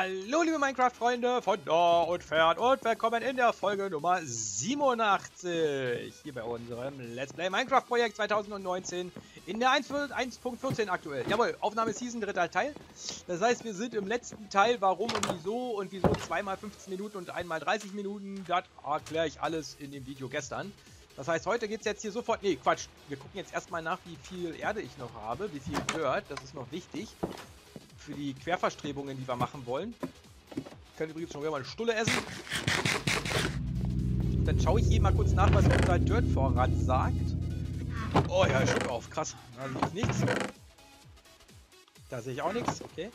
Hallo liebe Minecraft-Freunde von nah und fern und willkommen in der Folge Nummer 87 hier bei unserem Let's Play Minecraft-Projekt 2019 in der 1.14 aktuell. Jawohl, Aufnahme-Season, dritter Teil. Das heißt, wir sind im letzten Teil, warum und wieso zweimal 15 Minuten und einmal 30 Minuten, das erkläre ich alles in dem Video gestern. Das heißt, heute geht es jetzt hier sofort, nee, Quatsch, wir gucken jetzt erstmal nach, wie viel Erde ich noch habe, wie viel Dirt, das ist noch wichtig. Für die Querverstrebungen, die wir machen wollen. Ich kann übrigens schon wieder mal eine Stulle essen. Und dann schaue ich eben mal kurz nach, was unser Dirt-Vorrat sagt. Oh ja, Schluck auf, krass. Da sehe ich nichts. Da sehe ich auch nichts, okay.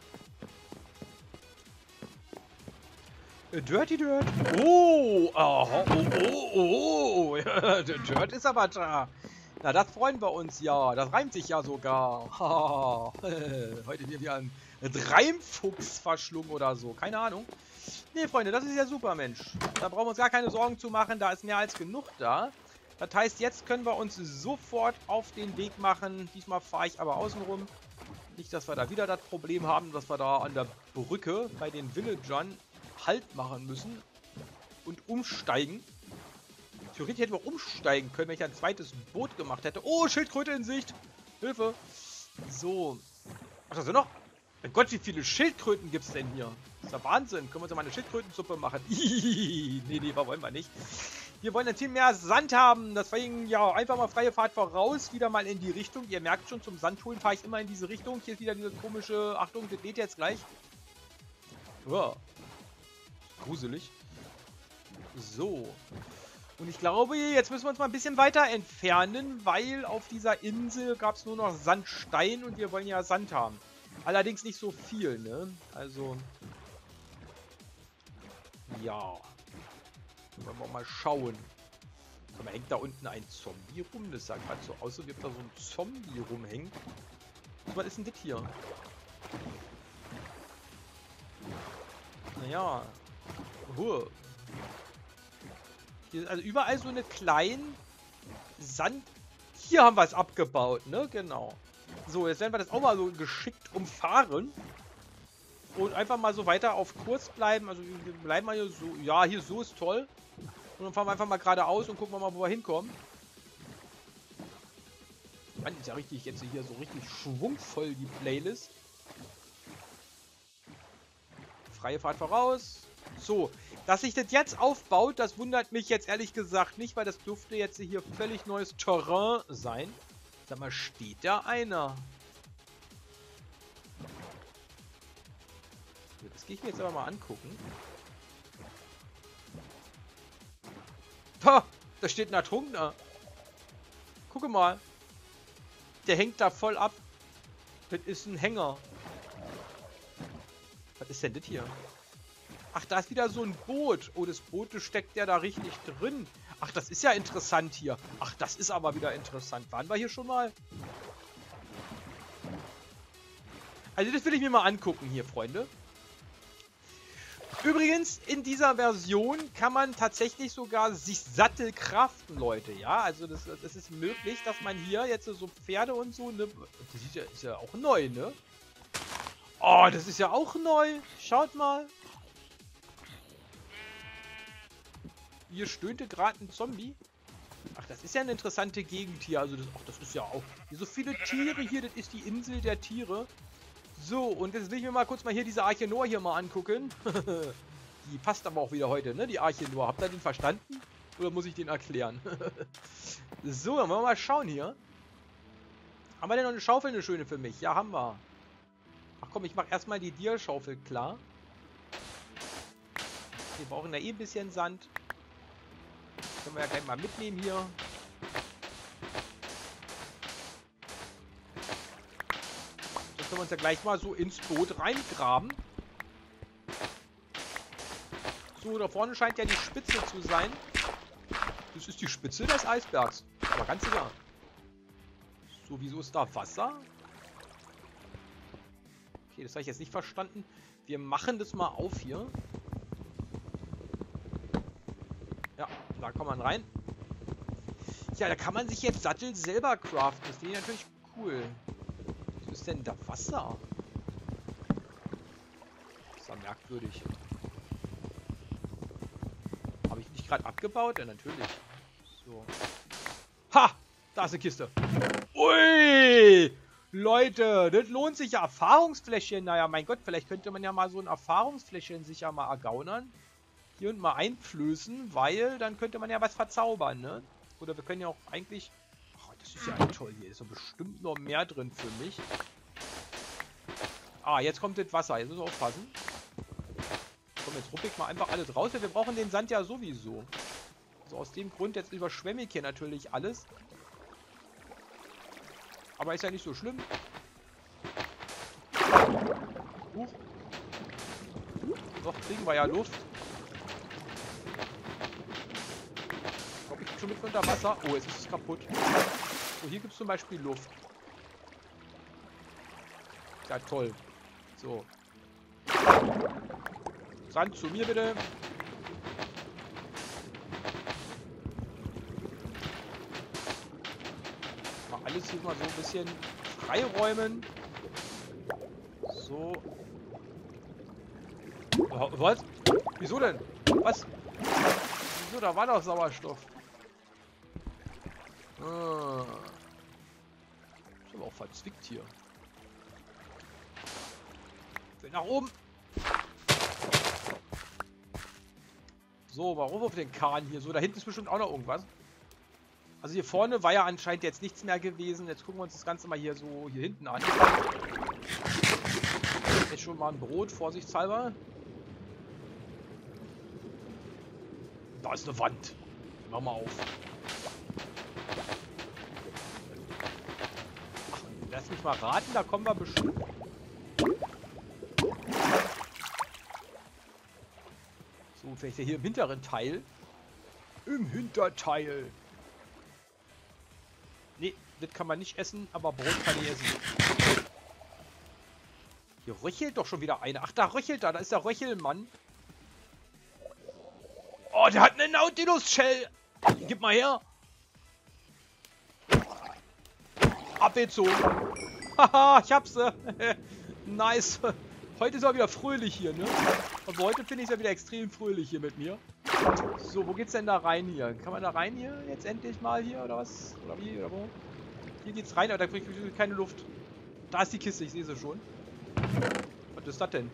Dirty Dirt. Oh, Dirt ist aber da. Na, das freuen wir uns ja. Das reimt sich ja sogar. Heute wieder ein Reimfuchs verschlungen oder so. Keine Ahnung. Nee, Freunde, das ist ja super, Mensch. Da brauchen wir uns gar keine Sorgen zu machen. Da ist mehr als genug da. Das heißt, jetzt können wir uns sofort auf den Weg machen. Diesmal fahre ich aber außen rum. Nicht, dass wir da wieder das Problem haben, dass wir da an der Brücke bei den Villagern Halt machen müssen und umsteigen. Theoretisch hätten wir umsteigen können, wenn ich ein zweites Boot gemacht hätte. Oh, Schildkröte in Sicht! Hilfe! So. Ach, da sind noch... Mein Gott, wie viele Schildkröten gibt es denn hier? Das ist ja Wahnsinn. Können wir uns ja mal eine Schildkrötensuppe machen? Nee, wollen wir nicht. Wir wollen ein viel mehr Sand haben. Deswegen, ja, einfach mal freie Fahrt voraus. Wieder mal in die Richtung. Ihr merkt schon, zum Sandholen fahre ich immer in diese Richtung. Hier ist wieder diese komische... Achtung, das geht jetzt gleich. Ja. Gruselig. So. Und ich glaube, jetzt müssen wir uns mal ein bisschen weiter entfernen, weil auf dieser Insel gab es nur noch Sandstein und wir wollen ja Sand haben. Allerdings nicht so viel, ne? Also... Ja. Wollen wir mal schauen. Aber hängt da unten ein Zombie rum? Das sah gerade so aus, als ob da so ein Zombie rumhängt. Was ist denn das hier? Naja. Hier ist also überall so eine kleinen Sand... Hier haben wir es abgebaut, ne? Genau. So, jetzt werden wir das auch mal so geschickt umfahren. Und einfach mal so weiter auf Kurs bleiben. Also wir bleiben mal hier so... Ja, hier so ist toll. Und dann fahren wir einfach mal geradeaus und gucken wir mal, wo wir hinkommen. Mann, ist ja richtig jetzt hier so richtig schwungvoll, die Playlist. Freie Fahrt voraus. So, dass sich das jetzt aufbaut, das wundert mich jetzt ehrlich gesagt nicht, weil das dürfte jetzt hier völlig neues Terrain sein. Sag mal, steht da einer? So, das gehe ich mir jetzt aber mal angucken. Da steht ein Ertrunkener. Gucke mal. Der hängt da voll ab. Das ist ein Hänger. Was ist denn das hier? Ach, da ist wieder so ein Boot. Oh, das Boot steckt ja da richtig drin. Ach, das ist ja interessant hier. Ach, das ist aber wieder interessant. Waren wir hier schon mal? Also das will ich mir mal angucken hier, Freunde. Übrigens, in dieser Version kann man tatsächlich sogar sich Sattel craften, Leute. Ja, also das ist möglich, dass man hier jetzt so Pferde und so... Ne, das ist ja auch neu, ne? Oh, das ist ja auch neu. Schaut mal. Hier stöhnte gerade ein Zombie. Ach, das ist ja eine interessante Gegend hier. Also das ist ja auch... Hier so viele Tiere hier. Das ist die Insel der Tiere. So, und jetzt will ich mir mal kurz hier diese Arche Noah hier mal angucken. Die passt aber auch wieder heute, ne? Die Arche Noah. Habt ihr den verstanden? Oder muss ich den erklären? So, dann wollen wir mal schauen hier. Haben wir denn noch eine Schaufel, eine schöne für mich? Ja, haben wir. Ach komm, ich mache erstmal die Dierschaufel klar. Wir brauchen da eh ein bisschen Sand. Können wir ja gleich mal mitnehmen hier. Dann können wir uns ja gleich mal so ins Boot reingraben. So, da vorne scheint ja die Spitze zu sein. Das ist die Spitze des Eisbergs. Aber ganz sicher. So, wieso ist da Wasser? Okay, das habe ich jetzt nicht verstanden. Wir machen das mal auf hier. Ja, da kommt man rein. Ja, da kann man sich jetzt Sattel selber craften. Das finde ich natürlich cool. Was ist denn da Wasser? Ist da merkwürdig. Habe ich nicht gerade abgebaut? Ja, natürlich. So. Ha! Da ist eine Kiste. Ui! Leute, das lohnt sich ja. Erfahrungsfläschchen. Naja, mein Gott, vielleicht könnte man ja mal so ein Erfahrungsfläschchen sich ja mal ergaunern. Hier und mal einflößen, weil dann könnte man ja was verzaubern, ne? Oder wir können ja auch eigentlich... Oh, das ist ja toll hier. Ist doch bestimmt noch mehr drin für mich. Ah, jetzt kommt das Wasser. Jetzt müssen wir aufpassen. Komm, jetzt ruppe ich mal einfach alles raus. Wir brauchen den Sand ja sowieso. Also aus dem Grund, jetzt überschwemme ich hier natürlich alles. Aber ist ja nicht so schlimm. Doch, kriegen wir ja Luft. Ich glaube, ich bin schon mit unter Wasser. Oh, jetzt ist es kaputt. So, hier gibt es zum Beispiel Luft. Ja, toll. So. Sand zu mir bitte. Mal alles hier mal so ein bisschen freiräumen. So. Was? Wieso denn? Was? Wieso? Da war doch Sauerstoff. Ah. Ist aber auch verzwickt hier. Ich will nach oben. So, warum auf den Kahn hier? So, da hinten ist bestimmt auch noch irgendwas. Also hier vorne war ja anscheinend jetzt nichts mehr gewesen. Jetzt gucken wir uns das Ganze mal hier so hier hinten an. Jetzt schon mal ein Brot, vorsichtshalber. Da ist eine Wand. Mach mal auf. Ach, lass mich mal raten, da kommen wir bestimmt. So, vielleicht hier im hinteren Teil. Im Hinterteil. Nee, das kann man nicht essen, aber Brot kann ich essen. Hier röchelt doch schon wieder eine. Ach, da röchelt er. Da ist der Röchelmann. Oh, der hat eine Nautilus-Shell. Gib mal her. Abgezogen. Haha, ich hab's. Nice. Heute ist er wieder fröhlich hier, ne? Aber heute finde ich es ja wieder extrem fröhlich hier mit mir. So, wo geht's denn da rein hier? Kann man da rein hier? Jetzt endlich mal hier, oder was? Oder wie? Oder wo? Hier geht's rein, aber da kriege ich keine Luft. Da ist die Kiste, ich sehe sie schon. Was ist das denn?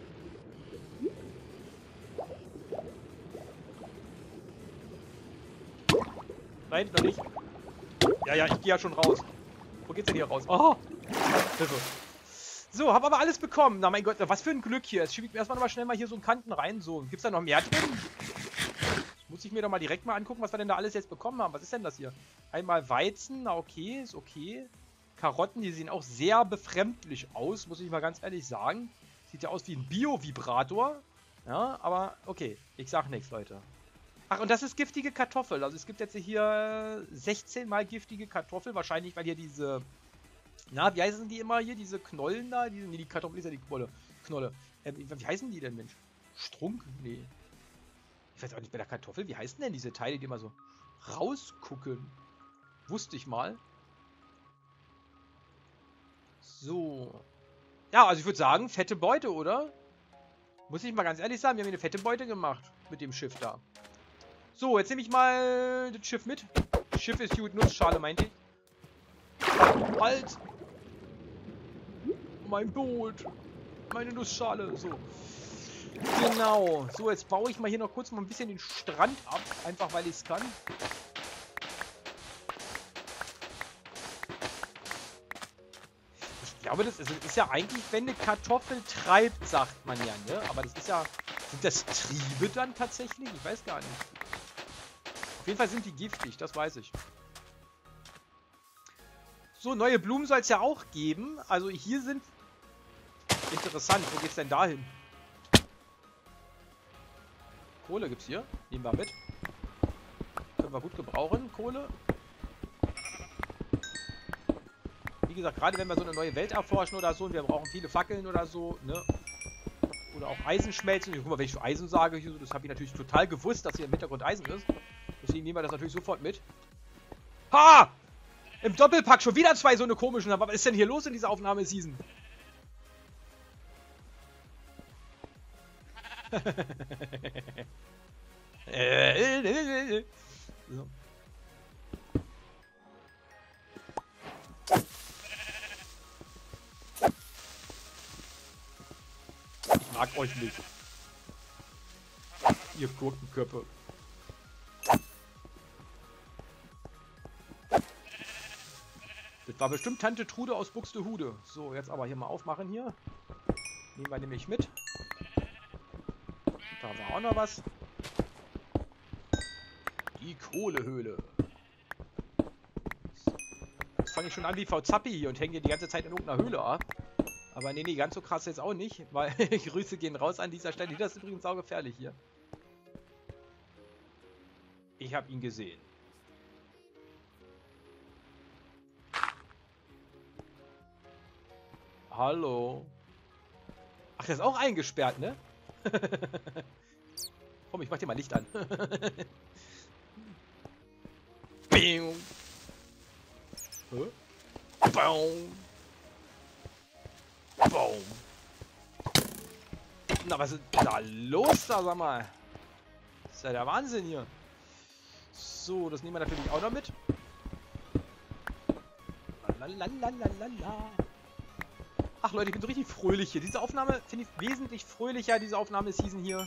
Nein, noch nicht. Ja, ja, ich gehe ja schon raus. Wo geht's denn hier raus? Oh! Hilfe. So, habe aber alles bekommen. Na mein Gott, was für ein Glück hier. Jetzt schiebe ich mir erstmal schnell mal hier so einen Kanten rein. So, gibt's da noch mehr drin? Muss ich mir doch mal direkt mal angucken, was wir denn da alles jetzt bekommen haben. Was ist denn das hier? Einmal Weizen, na okay, ist okay. Karotten, die sehen auch sehr befremdlich aus, muss ich mal ganz ehrlich sagen. Sieht ja aus wie ein Bio-Vibrator. Ja, aber okay, ich sag nichts, Leute. Ach, und das ist giftige Kartoffel. Also es gibt jetzt hier 16 mal giftige Kartoffel. Wahrscheinlich, weil hier diese... Na, wie heißen die immer hier? Diese Knollen da? Nee, die Kartoffel ist ja die Knolle. Wie heißen die denn, Mensch? Strunk? Nee. Ich weiß auch nicht, bei der Kartoffel, wie heißen denn diese Teile, die immer so rausgucken? Wusste ich mal. So. Ja, also ich würde sagen, fette Beute, oder? Muss ich mal ganz ehrlich sagen, wir haben hier eine fette Beute gemacht mit dem Schiff da. So, jetzt nehme ich mal das Schiff mit. Das Schiff ist gut, Nussschale, meinte ich. Halt! Mein Boot! Meine Nussschale, so. Genau. So, jetzt baue ich mal hier noch kurz mal ein bisschen den Strand ab. Einfach, weil ich es kann. Ich glaube, das ist ja eigentlich, wenn eine Kartoffel treibt, sagt man ja, ne? Aber das ist ja... Sind das Triebe dann tatsächlich? Ich weiß gar nicht. Auf jeden Fall sind die giftig, das weiß ich. So, neue Blumen soll es ja auch geben. Also hier sind... Interessant, wo geht's denn da hin? Kohle gibt's hier. Nehmen wir mit. Können wir gut gebrauchen, Kohle. Wie gesagt, gerade wenn wir so eine neue Welt erforschen oder so und wir brauchen viele Fackeln oder so, ne? Oder auch Eisenschmelzen. Guck mal, wenn ich so Eisen sage, hier so, das habe ich natürlich total gewusst, dass hier im Hintergrund Eisen ist. Deswegen nehmen wir das natürlich sofort mit. Ha! Im Doppelpack schon wieder zwei so eine komischen. Was ist denn hier los in dieser Aufnahmeseason? So. Ich mag euch nicht. Ihr Gurkenköpfe. Das war bestimmt Tante Trude aus Buxtehude. So, jetzt aber hier mal aufmachen hier. Nehmen wir nämlich mit. Da war auch noch was. Die Kohlehöhle. Jetzt fange ich schon an wie V Zappi hier und hänge hier die ganze Zeit in irgendeiner Höhle ab. Aber nee, ganz so krass jetzt auch nicht, weil Grüße gehen raus an dieser Stelle. Das ist übrigens saugefährlich hier. Ich habe ihn gesehen. Hallo. Ach, der ist auch eingesperrt, ne? Komm, ich mach dir mal Licht an. Bing. Hä? Baum. Baum. Na, was ist da los da, sag mal? Das ist ja der Wahnsinn hier. So, das nehmen wir natürlich auch noch mit. Lalalala. Ach Leute, ich bin so richtig fröhlich hier. Diese Aufnahme finde ich wesentlich fröhlicher, diese Aufnahmeseason hier.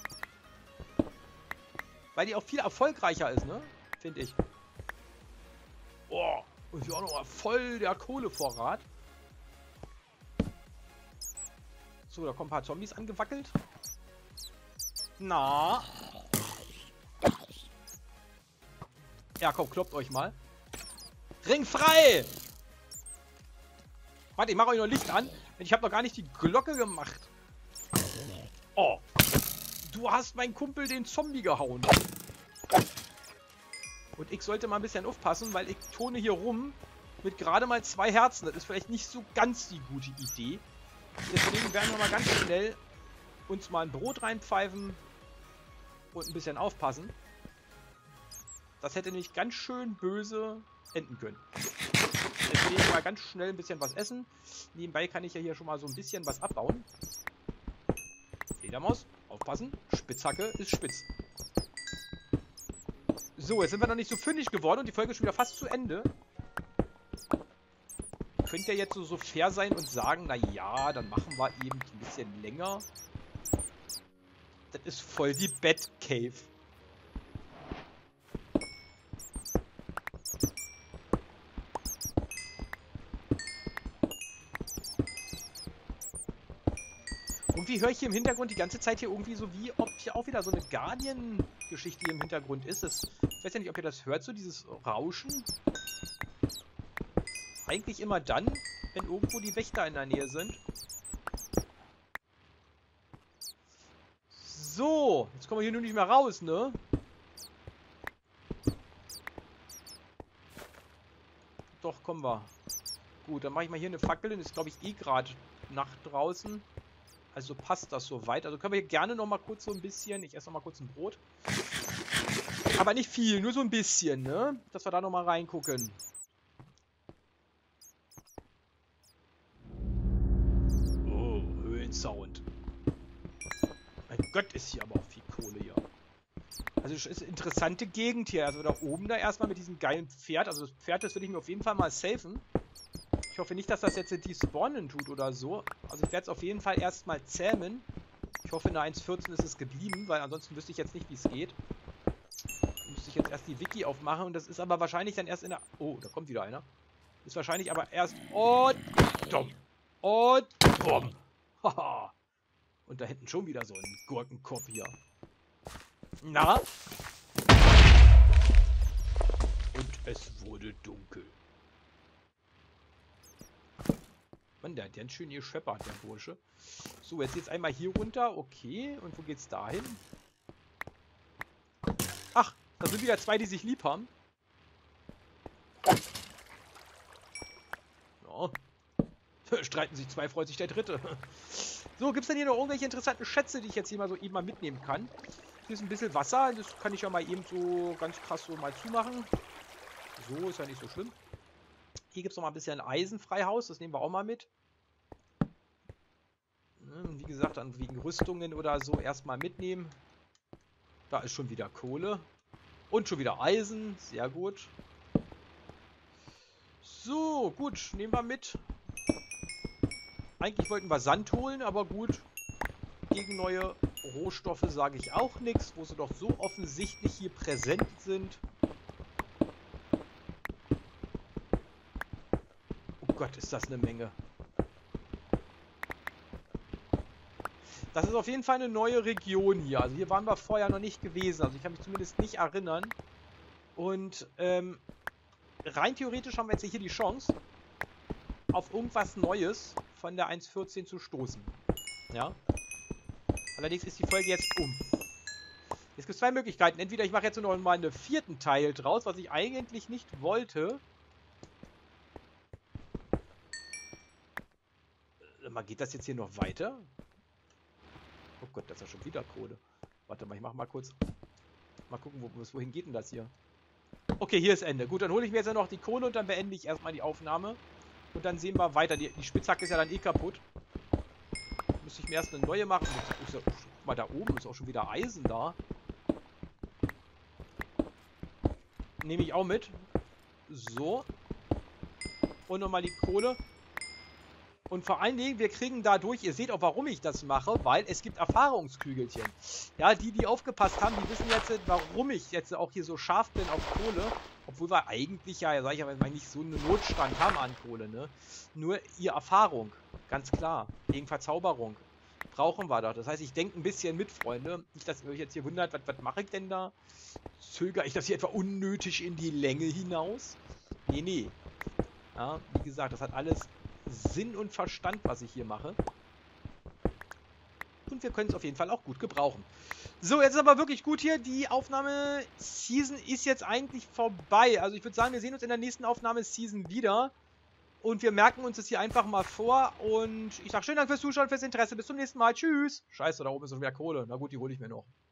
Weil die auch viel erfolgreicher ist, ne? Finde ich. Oh, und hier auch noch mal voll der Kohlevorrat. So, da kommen ein paar Zombies angewackelt. Na. Ja, komm, kloppt euch mal. Ring frei! Warte, ich mache euch noch Licht an. Ich habe noch gar nicht die Glocke gemacht. Oh. Du hast meinen Kumpel den Zombie gehauen. Und ich sollte mal ein bisschen aufpassen, weil ich tone hier rum mit gerade mal 2 Herzen. Das ist vielleicht nicht so ganz die gute Idee. Deswegen werden wir mal ganz schnell uns mal ein Brot reinpfeifen und ein bisschen aufpassen. Das hätte nämlich ganz schön böse enden können. Deswegen mal ganz schnell ein bisschen was essen. Nebenbei kann ich ja hier schon mal so ein bisschen was abbauen. Fledermaus, aufpassen. Spitzhacke ist spitz. So, jetzt sind wir noch nicht so fündig geworden und die Folge ist schon wieder fast zu Ende. Könnt ihr jetzt so fair sein und sagen, naja, dann machen wir eben ein bisschen länger. Das ist voll die Batcave. Irgendwie höre ich hier im Hintergrund die ganze Zeit hier irgendwie so, wie ob hier auch wieder so eine Guardian-Geschichte hier im Hintergrund ist. Ich weiß ja nicht, ob ihr das hört, so dieses Rauschen. Eigentlich immer dann, wenn irgendwo die Wächter in der Nähe sind. So, jetzt kommen wir hier nur nicht mehr raus, ne? Doch, kommen wir. Gut, dann mache ich mal hier eine Fackel, denn ist, glaube ich, eh gerade Nacht draußen. Also passt das soweit. Also können wir hier gerne noch mal kurz so ein bisschen... Ich esse noch mal kurz ein Brot. Aber nicht viel, nur so ein bisschen, ne? Dass wir da noch mal reingucken. Oh, Höhlensound. Mein Gott, ist hier aber auch viel Kohle hier. Also es ist eine interessante Gegend hier. Also da oben da erstmal mit diesem geilen Pferd. Also das Pferd, das will ich mir auf jeden Fall mal safen. Ich hoffe nicht, dass das jetzt die spawnen tut oder so. Also ich werde es auf jeden Fall erstmal zähmen. Ich hoffe, in der 1.14 ist es geblieben, weil ansonsten wüsste ich jetzt nicht, wie es geht. Da müsste ich jetzt erst die Wiki aufmachen und das ist aber wahrscheinlich dann erst in der... Oh, da kommt wieder einer. Ist wahrscheinlich aber erst... Und... Dumm. Und... Bumm. Haha. Und da hinten schon wieder so ein Gurkenkopf hier. Na? Und es wurde dunkel. Mann, der hat ganz schön gescheppert, der Bursche. So, jetzt geht's einmal hier runter. Okay, und wo geht's da hin? Ach, da sind wieder 2, die sich lieb haben. Ja. Streiten sich 2, freut sich der Dritte. So, gibt's denn hier noch irgendwelche interessanten Schätze, die ich jetzt hier mal so eben mal mitnehmen kann? Hier ist ein bisschen Wasser, das kann ich ja mal eben so ganz krass so mal zumachen. So, ist ja nicht so schlimm. Hier gibt es noch mal ein bisschen Eisenfreihaus, das nehmen wir auch mal mit. Wie gesagt, dann wegen Rüstungen oder so erstmal mitnehmen. Da ist schon wieder Kohle. Und schon wieder Eisen. Sehr gut. So, gut. Nehmen wir mit. Eigentlich wollten wir Sand holen, aber gut. Gegen neue Rohstoffe sage ich auch nichts, wo sie doch so offensichtlich hier präsent sind. Oh Gott, ist das eine Menge. Das ist auf jeden Fall eine neue Region hier. Also hier waren wir vorher noch nicht gewesen. Also ich kann mich zumindest nicht erinnern. Und rein theoretisch haben wir jetzt hier die Chance, auf irgendwas Neues von der 1.14 zu stoßen. Ja. Allerdings ist die Folge jetzt um. Jetzt gibt es zwei Möglichkeiten. Entweder ich mache jetzt noch mal einen vierten Teil draus, was ich eigentlich nicht wollte. Geht das jetzt hier noch weiter? Oh Gott, das ist ja schon wieder Kohle. Warte mal, ich mach mal kurz. Mal gucken, wohin geht denn das hier? Okay, hier ist Ende. Gut, dann hole ich mir jetzt ja noch die Kohle und dann beende ich erstmal die Aufnahme. Und dann sehen wir weiter. Die Spitzhacke ist ja dann eh kaputt. Müsste ich mir erst eine neue machen. Guck mal, da oben ist auch schon wieder Eisen da. Nehme ich auch mit. So. Und nochmal die Kohle. Und vor allen Dingen, wir kriegen dadurch, ihr seht auch, warum ich das mache, weil es gibt Erfahrungskügelchen. Ja, die aufgepasst haben, die wissen jetzt, warum ich jetzt auch hier so scharf bin auf Kohle. Obwohl wir eigentlich, ja, sag ich aber mal, nicht so einen Notstand haben an Kohle, ne? Nur ihr Erfahrung, ganz klar, gegen Verzauberung, brauchen wir doch. Das heißt, ich denke ein bisschen mit, Freunde. Nicht, dass ihr euch jetzt hier wundert, was mache ich denn da? Zögere ich das hier etwa unnötig in die Länge hinaus? Nee, nee. Ja, wie gesagt, das hat alles Sinn und Verstand, was ich hier mache. Und wir können es auf jeden Fall auch gut gebrauchen. So, jetzt ist aber wirklich gut hier. Die Aufnahme-Season ist jetzt eigentlich vorbei. Also ich würde sagen, wir sehen uns in der nächsten Aufnahme-Season wieder. Und wir merken uns das hier einfach mal vor. Und ich sage schönen Dank fürs Zuschauen, fürs Interesse. Bis zum nächsten Mal. Tschüss. Scheiße, da oben ist noch mehr Kohle. Na gut, die hole ich mir noch.